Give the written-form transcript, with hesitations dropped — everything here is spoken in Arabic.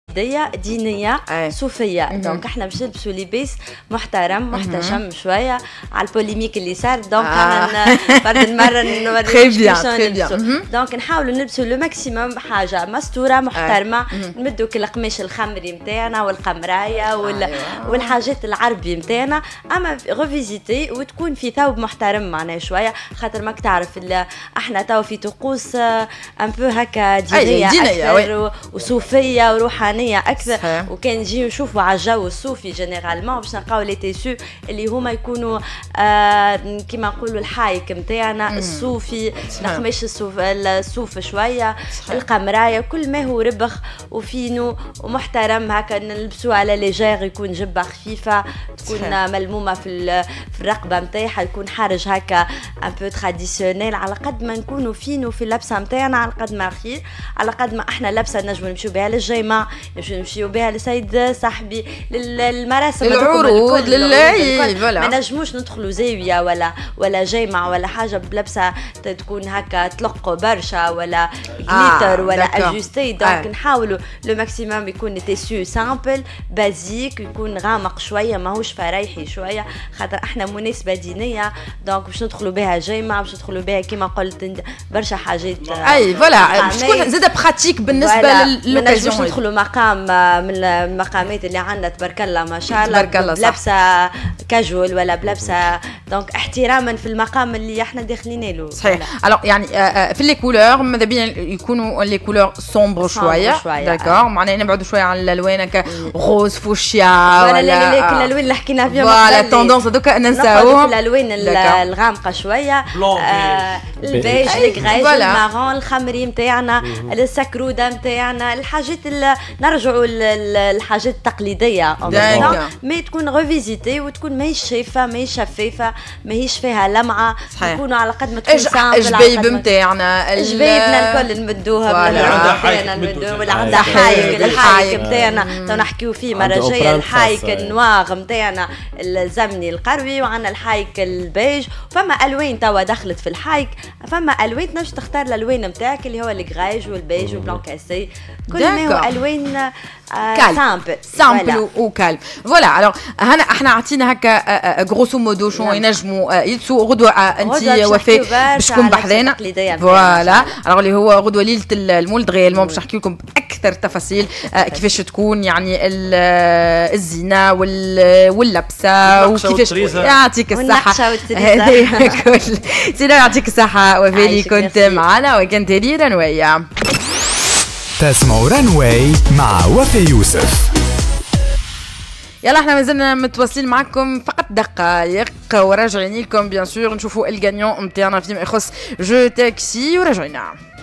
دينيه صوفيه. دونك احنا باش نلبسوا لباس محترم محتشم شويه على البوليميك اللي صار. دونك انا فرد المره نوريكم دونك نحاولوا نلبسوا لو ماكسيموم حاجه مستوره محترمه. نمدوا القماش الخمري نتاعنا والقمرايه والحاجات العربي نتاعنا، اما ريفيزيتي وتكون في ثوب محترم معناها شويه، خاطر ماك تعرف احنا تو في طقوس ان بو هكا دينيه اكثر وصوفيه وروحانيه اكثر. وكان نجي نشوفوا على الجو الصوفي جينيرالمون باش نلقاو لي تيسو اللي هما يكونوا كيما نقولوا الحايك نتاعنا الصوفي، القماش الصوف شويه، القمرايه، كل ما هو ربخ وفينو ومحترم هكا نلبسوه على ليجير، يكون جبه خفيفه تكون ملمومه في الرقبه نتاعها، يكون حارج هكا ان بو تراديسيونيل. على قد ما نكونوا فينو في اللبسه نتاعنا على قد ما خير، على قد ما احنا لبسه نجموا نمشيو بها للجامع، نمشيو بها لسيد صاحبي للمراسم العروض ما نجموش ندخلوا زاويه ولا جامع ولا حاجه بلبسه تكون هكا تلق برشا ولا جليتر ولا اجوستي. دونك نحاولوا لو ماكسيموم يكون تيسو سامبل بازيك، يكون غامق شويه ماهوش فريحي شويه، خاطر احنا مناسبه دينيه. دونك باش ندخلوا بها جامع، باش ندخلوا بها كيما قلت برشا حاجات. فوالا باش تكون زاده براتيك بالنسبه للوكازيون. باش ندخلوا مقام من المقامات اللي عندنا تبارك الله ما شاء الله، بلبسه كاجوال ولا بلبسه دونك احتراما في المقام اللي احنا داخلين له. صحيح. الوغ يعني في لي كولور ماذا بيا يكونوا لي كولور سومبر شويه داكور، معناها نبعدوا شويه عن الالوان هكا غوز فوشيا ولا الالوان اللي حكينا فيهم فوالا تندونس هذوك ننساوهم. الالوان الغامقه شويه، البيج الكريج المارون الخمري نتاعنا السكروده نتاعنا، الحاجات اللي نرجعوا للحاجات التقليديه ما تكون ريفيزيتي وتكون ماهيش شفافه ماهيش شفافه ماهيش فيها لمعه، نكونوا على قد ما تكون سامبل. الجبيب نتاعنا جبيبنا الكل نمدوها نتاعنا نمدوها، ولا عندنا الحايك نتاعنا تو نحكيو فيه مره جايه، الحايك النواغ نتاعنا الزمني القروي، وعندنا الحايك البيج. فما الوان توا دخلت في الحايك، فما الوان تنجم تختار الالوان نتاعك اللي هو الكرايج والبيج والبلون كاسي، كل ما هو الوان سامبل وكالم. فوالا الوغ هنا احنا عطينا هكا غروسو مودو شنو ينجموا يلبسوا غدوه انت وفاء باش تكون بحذانا. فوالا الوغ اللي هو غدوه ليله المولد ريالمون باش نحكي لكم باكثر تفاصيل كيفاش تكون يعني الزينه واللبسه وكيفاش. يعطيك الصحه هذه كل سيدي، يعطيك الصحه وفاء اللي كنت معنا وكنت هذه رنويه. تسمعوا رنواي مع وفاء يوسف. يلا احنا مازلنا متواصلين معكم فقط دقائق وراجعين لكم بيان سور نشوفوا الغانيون نتاعنا فيما يخص جو تاكسي وراجعين.